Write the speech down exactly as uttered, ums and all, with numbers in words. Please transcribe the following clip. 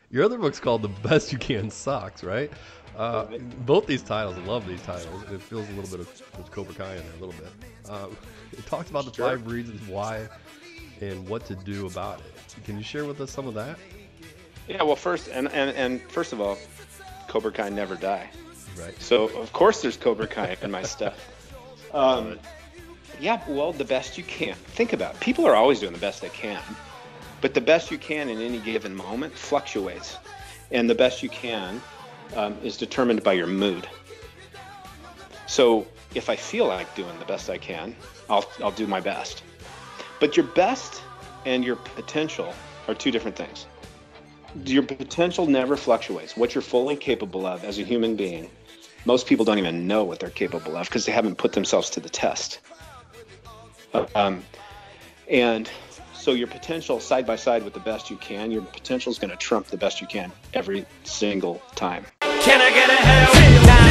Your other book's called The Best You Can Sucks, right? Uh, Right. both these titles, I love these titles. It feels a little bit of, of Cobra Kai in there, a little bit. Uh, it talks about the Sure. five reasons why and what to do about it. Can you share with us some of that? Yeah, well, first, and, and, and first of all, Cobra Kai never die. Right. So, of course, there's Cobra Kai in my stuff. Um, yeah, well, the best you can. Think about it. People are always doing the best they can, but the best you can in any given moment fluctuates. And the best you can um, is determined by your mood. So if I feel like doing the best I can, I'll, I'll do my best. But your best and your potential are two different things. Your potential never fluctuates. What you're fully capable of as a human being, most people don't even know what they're capable of because they haven't put themselves to the test. Um, and so your potential side by side with the best you can, your potential is going to trump the best you can every single time. Can I get a hell?